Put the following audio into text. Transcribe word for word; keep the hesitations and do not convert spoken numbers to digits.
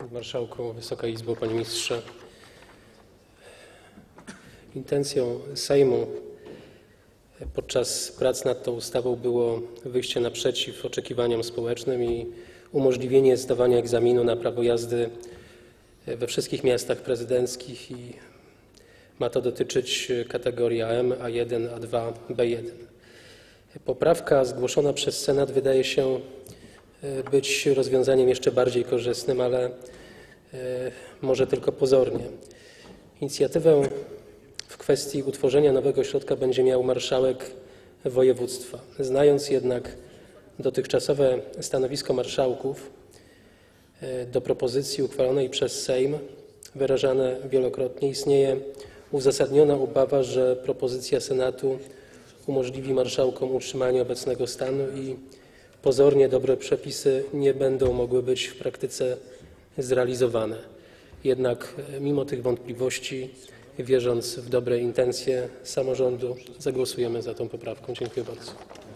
Marszałku, Wysoka Izbo, Panie Ministrze. Intencją Sejmu podczas prac nad tą ustawą było wyjście naprzeciw oczekiwaniom społecznym i umożliwienie zdawania egzaminu na prawo jazdy we wszystkich miastach prezydenckich i ma to dotyczyć kategorii A M, A jeden, A dwa, B jeden. Poprawka zgłoszona przez Senat wydaje się być rozwiązaniem jeszcze bardziej korzystnym, ale może tylko pozornie. Inicjatywę w kwestii utworzenia nowego ośrodka będzie miał marszałek województwa. Znając jednak dotychczasowe stanowisko marszałków do propozycji uchwalonej przez Sejm, wyrażane wielokrotnie, istnieje uzasadniona obawa, że propozycja Senatu umożliwi marszałkom utrzymanie obecnego stanu i pozornie dobre przepisy nie będą mogły być w praktyce zrealizowane. Jednak mimo tych wątpliwości, wierząc w dobre intencje samorządu, zagłosujemy za tą poprawką. Dziękuję bardzo.